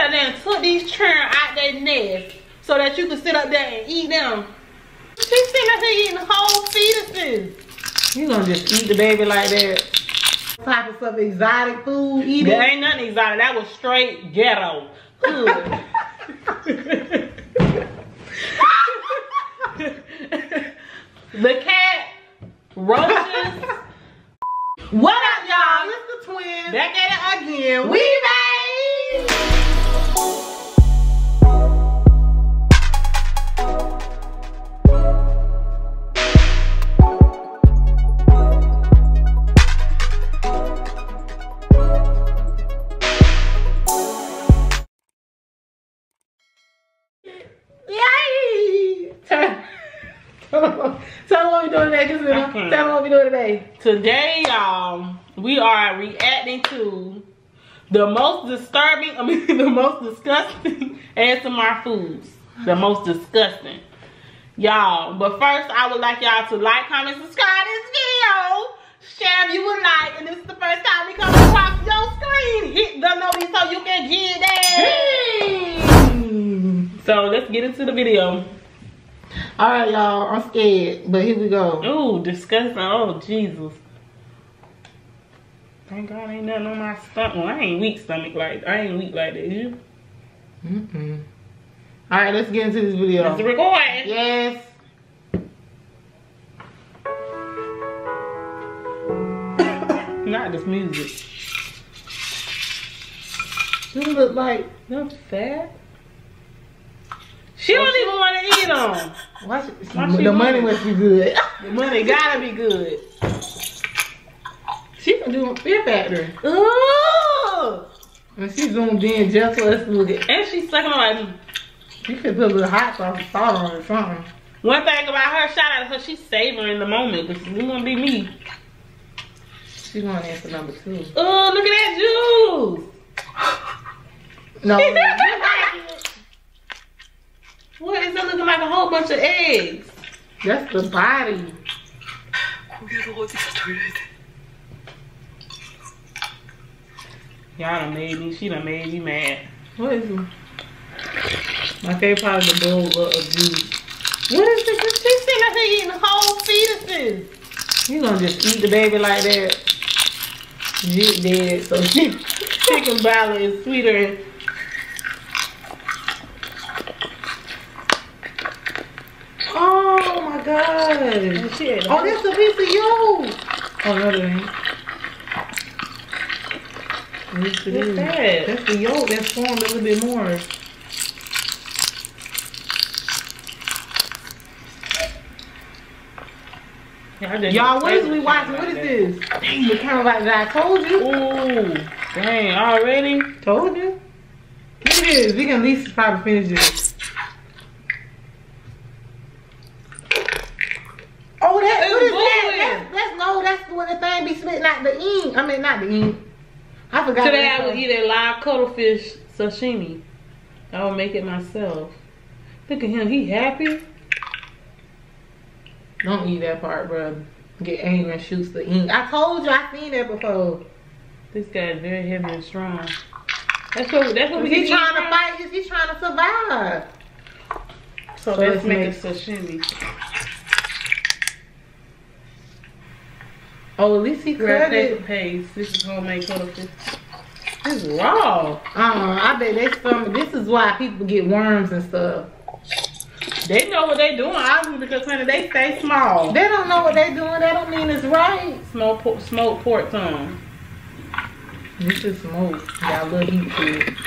sat there and took these children out their nest so that you could sit up there and eat them. She's sitting up here eating whole fetuses. You gonna just eat the baby like that? Type of some exotic food eating? There ain't nothing exotic. That was straight ghetto. Good. The cat, roaches. What up, y'all? It's the twins. Back at it again. We made. Tell them what we doing today, Casino. Tell them what we doing today. Today, y'all, we are reacting to the most disturbing, the most disgusting ASMR foods. The most disgusting. Y'all, but first, I would like y'all to like, comment, subscribe this video. Share if you would like, and this is the first time we come across your screen. Hit the notice so you can get that. So, let's get into the video. Alright, y'all, I'm scared, but here we go. Ooh, disgusting. Oh, Jesus. Thank God ain't nothing on my stomach. Well, I ain't weak like that, is you? Alright, let's get into this video. Let's record. Yes. Not this music. You look like them fat. She don't even want to eat them. The money must be good. The money gotta be good. She can do a Fear Factor. Ooh! And she zoomed in just for us to look at. And she's sucking on me. You could put a little hot sauce and salt on it or something. One thing about her, shout out to her, she's savoring the moment because it's gonna be me. She's going to answer number 2. Oh, look at that juice. No. What is that looking like? A whole bunch of eggs. That's the body. Y'all done made me. She done made me mad. What is it? My favorite part of the bowl of juice. What is this? She's sitting up here eating whole fetuses. You gonna just eat the baby like that? Jit dead. So chicken ballot is sweeter. Oh my God. Oh, that's a piece of you. Oh, no, that ain't. What's that? That's the yolk that's formed a little bit more. Y'all, what is we watching? What is this? Dang, the camera like that. I told you. Ooh, dang, already? Told you. Look at this. We can at least probably finish this. Oh, that, what is that? That's when the thing be splitting out the ink. I mean, not the ink. I forgot. Today I would eat a live cuttlefish sashimi. I will make it myself. Look at him, he happy. Don't eat that part, bro. Get angry and shoots the ink. I told you, I seen that before. This guy is very heavy and strong. That's what we he's trying to fight. He's trying to survive. So let's make a sashimi. Oh, at least he cut it. Paste. This is homemade cuttlefish. It's raw. I bet they stomach. This is why people get worms and stuff. They know what they doing, obviously, because honey, they stay small. They don't know what they doing. That don't mean it's right. Smoked pork tongue. This is smoked. Got a little heat to it.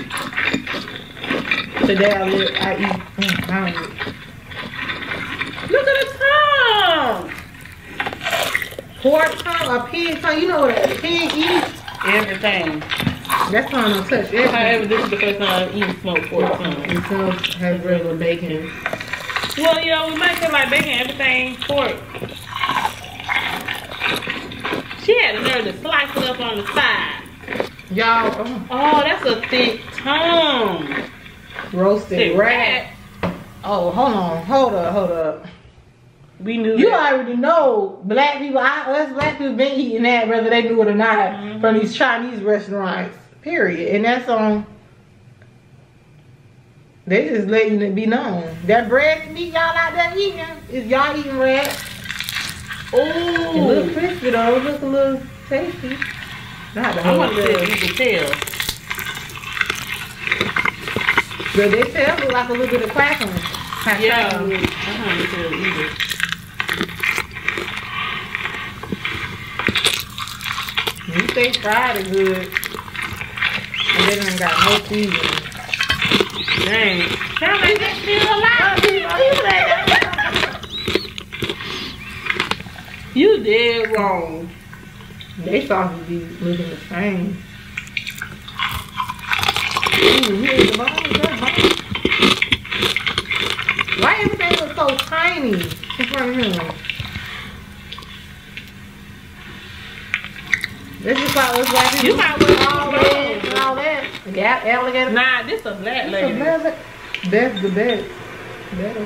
Today I eat. Look at the tongue. Pork tongue, a pig tongue. You know what a pig eats? Everything. That tongue don't touch everything. However, this is the first time I've eaten smoked pork tongue. This tongue has regular bacon. Well, you know, we might feel like bacon, everything pork. She had the nerve to slice it up on the side. Y'all, oh, that's a thick tongue. Roasted rat. Oh, hold up. We knew you that. Already know black people, us black people been eating that whether they knew it or not from these Chinese restaurants, period. And that's on They just letting it be known. That bread and meat y'all out there eating, is y'all eating rats? Ooh. It look crispy though. It look a little tasty. Not the I whole want to tail. see if you can tell. But they tail look like a little bit of crackling. Yeah. I want to tell either. You say fried is good. And they done got no seasoning. Dang. Sound like that still alive. You did wrong. They sauces be looking the same. Ooh, here's the bone. Why everything was so tiny in front of him? This is like what's like You might wear all red those. and all that. Gap, alligator. Nah, this a black lady. That's the best. Better.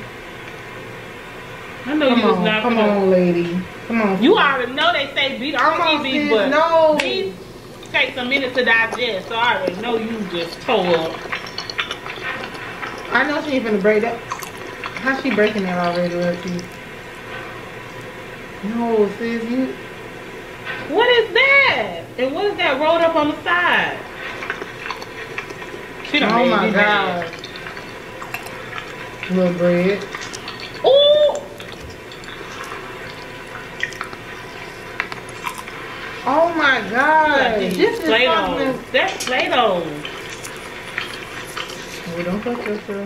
I know you was not Come gonna- on, lady. Come on. You already know they say beef. I Come don't on, eat beef, sis, but no. beef takes a minute to digest. So I already know you just tore up. I know she ain't finna break that. How's she breaking that already, Lucky? No, sis, you. What is that? And what is that rolled up on the side? She done Oh made my me mad. god. Little bread. Ooh! Oh my god. This This is Play-Doh. something. That's Play-Doh. Oh, don't touch yourself.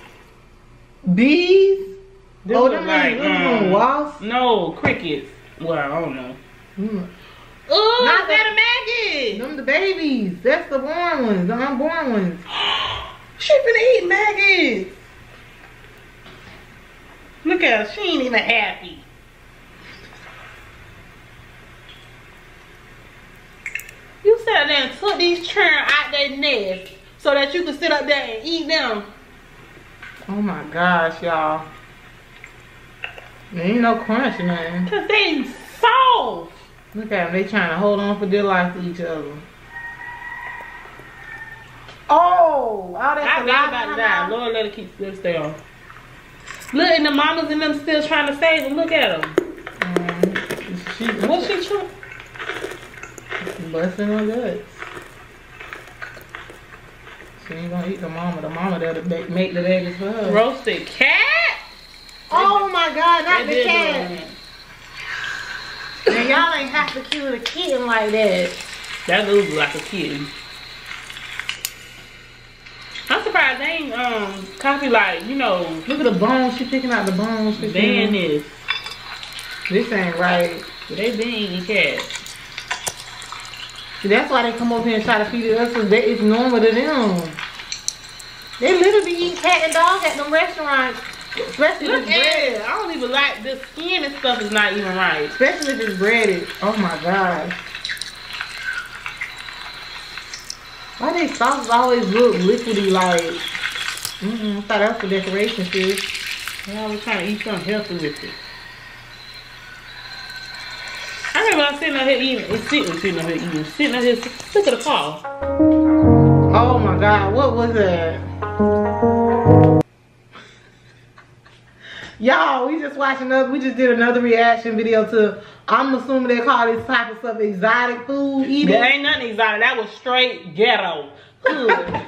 Bees? This Oh, look them like, little wasps? no, crickets. Well, I don't know. Mm. Ooh, Not is that a maggot? Them the babies. That's the born ones, the unborn ones. She finna eat maggots. Look at her, she ain't even happy. You sat there and took these churn out their nest so that you could sit up there and eat them. Oh my gosh, y'all. There ain't no crunch or nothing. Cause they soft. Look at them. They trying to hold on for dear life to each other. Oh, all that I think about to die. Lord, let it stay on. Look, and the mamas and them still trying to save them. Look at them. What's she trying? Busting her guts. She ain't gonna eat the mama. The mama that'll make the babies for her. Roasted cat? Oh my god, not They the did cat. And y'all ain't have to kill the kitten like that. That looks like a kitten. I'm surprised they ain't copy like, you know, Look at the bones. She picking out the bones. ban this. This ain't right. But they been eating cats. See, that's why they come over here and try to feed it us, because it's normal to them. They literally eat cat and dog at them restaurants. Especially Look if at it's breaded. it. I don't even like the skin and stuff is not even right. Especially if it's breaded. Oh my gosh. Why they sauces always look liquidy like? I thought that was for decoration, sis. I was trying to eat something healthy with it. I remember I was sitting out here eating. Sitting out here eating. Sitting out here. Look at the car. Oh my god, what was that? Y'all, we just did another reaction video to, I'm assuming they call this type of stuff exotic food eating. There ain't nothing exotic. That was straight ghetto. Good.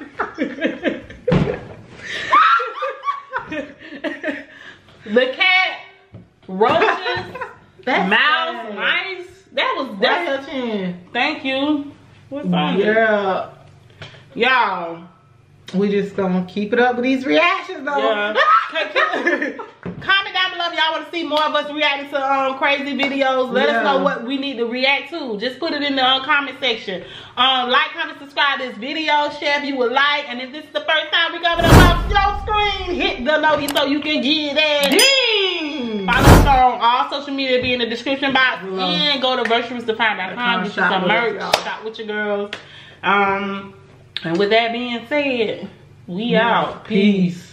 The cat, roaches, mouse, mice. That's her chin. Thank you. What's on Yeah. Y'all. We just gonna keep it up with these reactions though. Yeah. Comment down below if y'all want to see more of us reacting to crazy videos. Let us know what we need to react to. Just put it in the comment section. Like, comment, subscribe to this video. Share if you would like. And if this is the first time we coming up off your screen, hit the notice so you can get that. Ding! Follow us on all social media, be in the description box. And go to virtuousdefine.com. Get you some merch. Shop with your girls. And with that being said, we out. Peace.